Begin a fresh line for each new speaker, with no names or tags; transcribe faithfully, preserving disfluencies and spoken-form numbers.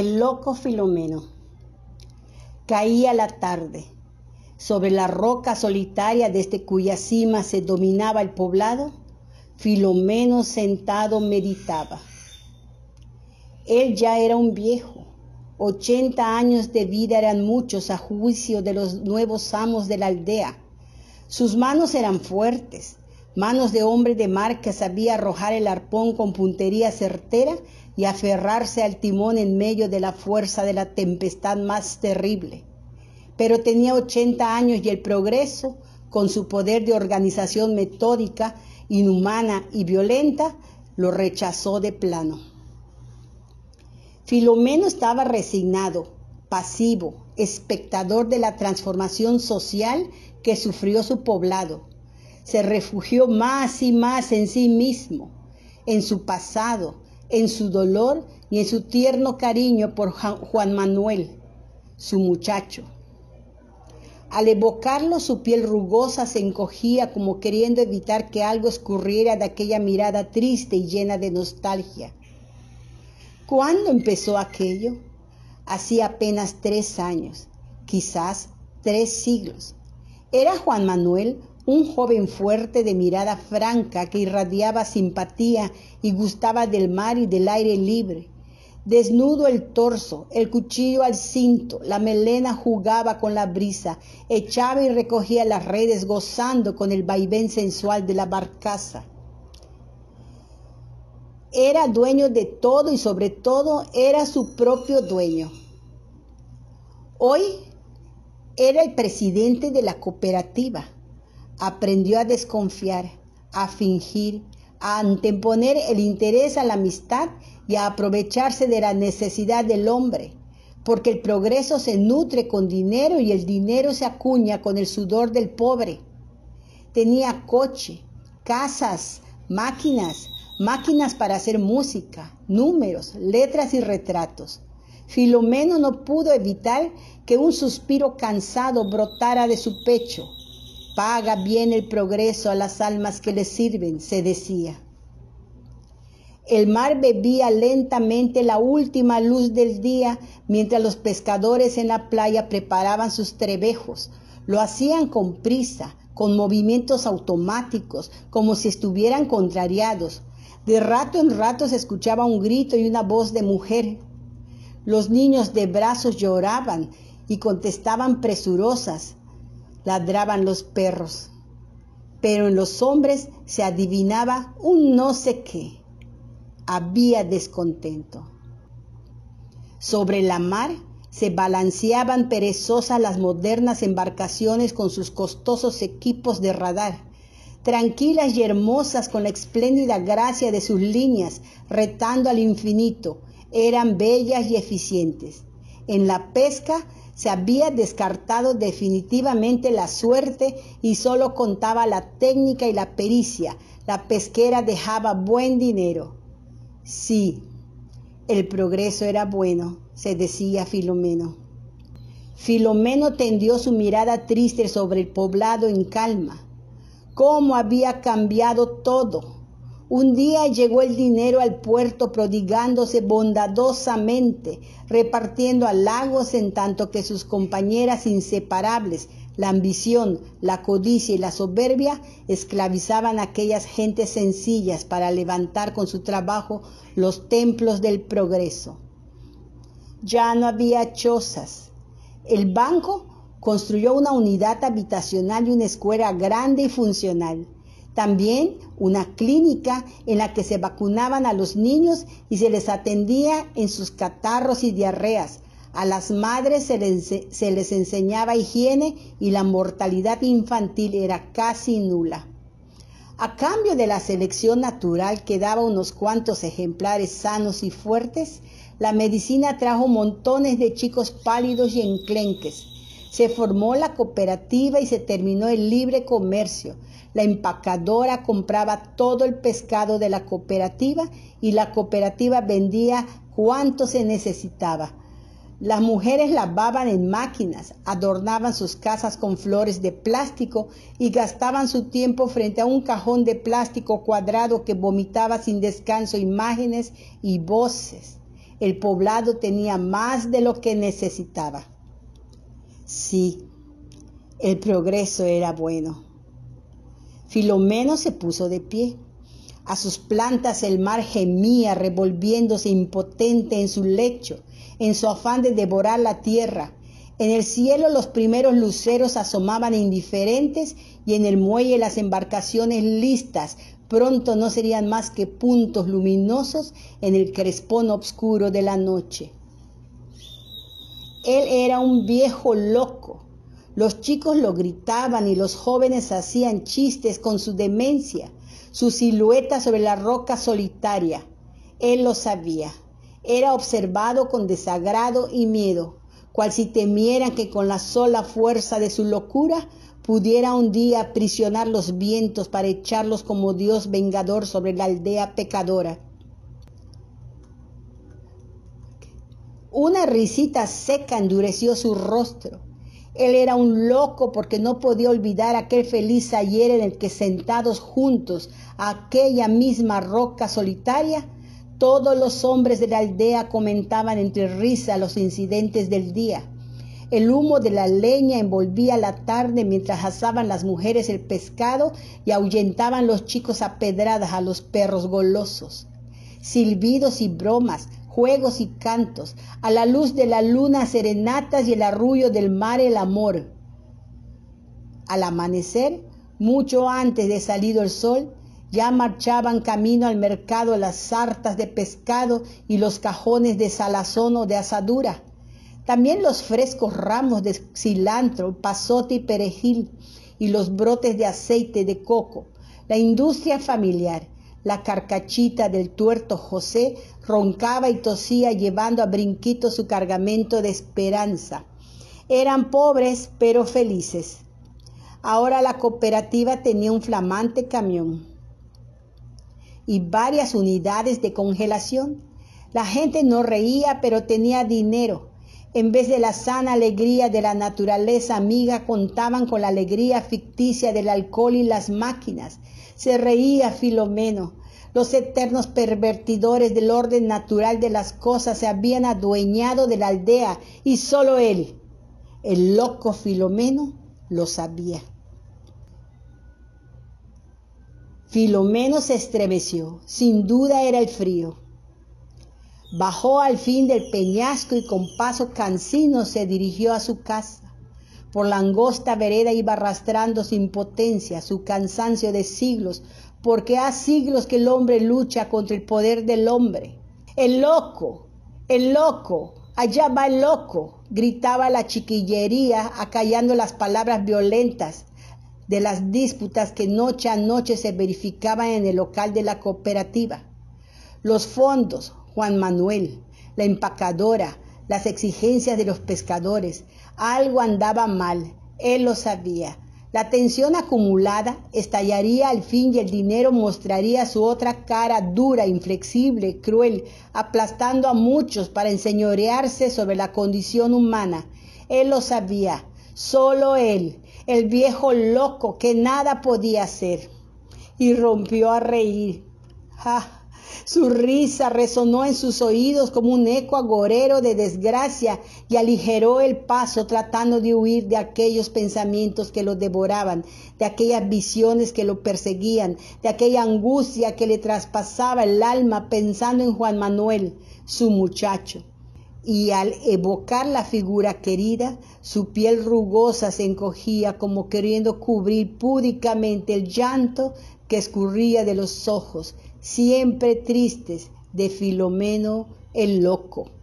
El loco Filomeno. Caía la tarde. Sobre la roca solitaria desde cuya cima se dominaba el poblado, Filomeno sentado meditaba. Él ya era un viejo. Ochenta años de vida eran muchos a juicio de los nuevos amos de la aldea. Sus manos eran fuertes, manos de hombre de mar que sabía arrojar el arpón con puntería certera y aferrarse al timón en medio de la fuerza de la tempestad más terrible. Pero tenía ochenta años y el progreso, con su poder de organización metódica, inhumana y violenta, lo rechazó de plano. Filomeno estaba resignado, pasivo, espectador de la transformación social que sufrió su poblado. Se refugió más y más en sí mismo, en su pasado, en su dolor y en su tierno cariño por Juan Manuel, su muchacho. Al evocarlo, su piel rugosa se encogía como queriendo evitar que algo escurriera de aquella mirada triste y llena de nostalgia. ¿Cuándo empezó aquello? Hacía apenas tres años, quizás tres siglos. Era Juan Manuel un joven fuerte de mirada franca que irradiaba simpatía y gustaba del mar y del aire libre. Desnudo el torso, el cuchillo al cinto, la melena jugaba con la brisa, echaba y recogía las redes gozando con el vaivén sensual de la barcaza. Era dueño de todo y sobre todo era su propio dueño. Hoy era el presidente de la cooperativa. Aprendió a desconfiar, a fingir, a anteponer el interés a la amistad y a aprovecharse de la necesidad del hombre, porque el progreso se nutre con dinero y el dinero se acuña con el sudor del pobre. Tenía coche, casas, máquinas, máquinas para hacer música, números, letras y retratos. Filomeno no pudo evitar que un suspiro cansado brotara de su pecho. Paga bien el progreso a las almas que le sirven, se decía. El mar bebía lentamente la última luz del día mientras los pescadores en la playa preparaban sus trebejos. Lo hacían con prisa, con movimientos automáticos, como si estuvieran contrariados. De rato en rato se escuchaba un grito y una voz de mujer. Los niños de brazos lloraban y contestaban presurosas. Ladraban los perros, pero en los hombres se adivinaba un no sé qué. Había descontento. Sobre la mar se balanceaban perezosas las modernas embarcaciones con sus costosos equipos de radar, tranquilas y hermosas con la espléndida gracia de sus líneas, retando al infinito, eran bellas y eficientes. En la pesca se había descartado definitivamente la suerte y solo contaba la técnica y la pericia. La pesquera dejaba buen dinero. Sí, el progreso era bueno, se decía Filomeno. Filomeno tendió su mirada triste sobre el poblado en calma. ¿Cómo había cambiado todo? Un día llegó el dinero al puerto prodigándose bondadosamente, repartiendo halagos en tanto que sus compañeras inseparables, la ambición, la codicia y la soberbia, esclavizaban a aquellas gentes sencillas para levantar con su trabajo los templos del progreso. Ya no había chozas. El banco construyó una unidad habitacional y una escuela grande y funcional. También una clínica en la que se vacunaban a los niños y se les atendía en sus catarros y diarreas. A las madres se les, se les enseñaba higiene y la mortalidad infantil era casi nula. A cambio de la selección natural que daba unos cuantos ejemplares sanos y fuertes, la medicina trajo montones de chicos pálidos y enclenques. Se formó la cooperativa y se terminó el libre comercio. La empacadora compraba todo el pescado de la cooperativa y la cooperativa vendía cuanto se necesitaba. Las mujeres lavaban en máquinas, adornaban sus casas con flores de plástico y gastaban su tiempo frente a un cajón de plástico cuadrado que vomitaba sin descanso imágenes y voces. el poblado tenía más de lo que necesitaba. Sí, el progreso era bueno. Filomeno se puso de pie. A sus plantas el mar gemía, revolviéndose impotente en su lecho, en su afán de devorar la tierra. En el cielo los primeros luceros asomaban indiferentes y en el muelle las embarcaciones listas pronto no serían más que puntos luminosos en el crespón oscuro de la noche. Él era un viejo loco. Los chicos lo gritaban y los jóvenes hacían chistes con su demencia, su silueta sobre la roca solitaria. Él lo sabía. Era observado con desagrado y miedo, cual si temieran que con la sola fuerza de su locura pudiera un día aprisionar los vientos para echarlos como Dios vengador sobre la aldea pecadora. Una risita seca endureció su rostro. Él era un loco porque no podía olvidar aquel feliz ayer en el que sentados juntos a aquella misma roca solitaria, todos los hombres de la aldea comentaban entre risas los incidentes del día. El humo de la leña envolvía la tarde mientras asaban las mujeres el pescado y ahuyentaban los chicos a pedradas a los perros golosos. Silbidos y bromas, juegos y cantos, a la luz de la luna serenatas y el arrullo del mar el amor. Al amanecer, mucho antes de salido el sol, ya marchaban camino al mercado las sartas de pescado y los cajones de salazón o de asadura. También los frescos ramos de cilantro, pasote y perejil y los brotes de aceite de coco. La industria familiar, la carcachita del tuerto José roncaba y tosía llevando a brinquito su cargamento de esperanza. Eran pobres pero felices. Ahora la cooperativa tenía un flamante camión y varias unidades de congelación. La gente no reía, pero tenía dinero. En vez de la sana alegría de la naturaleza amiga, contaban con la alegría ficticia del alcohol y las máquinas. Se reía Filomeno. Los eternos pervertidores del orden natural de las cosas se habían adueñado de la aldea y solo él, el loco Filomeno, lo sabía. Filomeno se estremeció. Sin duda era el frío. Bajó al fin del peñasco y con paso cansino se dirigió a su casa. Por la angosta vereda iba arrastrando su impotencia, su cansancio de siglos, porque ha siglos que el hombre lucha contra el poder del hombre. ¡El loco! ¡El loco! ¡Allá va el loco!, gritaba la chiquillería, acallando las palabras violentas de las disputas que noche a noche se verificaban en el local de la cooperativa. Los fondos, Juan Manuel, la empacadora, las exigencias de los pescadores, algo andaba mal, él lo sabía. La tensión acumulada estallaría al fin y el dinero mostraría su otra cara dura, inflexible, cruel, aplastando a muchos para enseñorearse sobre la condición humana. Él lo sabía, solo él, el viejo loco que nada podía hacer. Y rompió a reír. ¡Ja! Su risa resonó en sus oídos como un eco agorero de desgracia y aligeró el paso tratando de huir de aquellos pensamientos que lo devoraban, de aquellas visiones que lo perseguían, de aquella angustia que le traspasaba el alma pensando en Juan Manuel, su muchacho. Y al evocar la figura querida, su piel rugosa se encogía como queriendo cubrir púdicamente el llanto que escurría de los ojos, siempre tristes, de Filomeno el loco.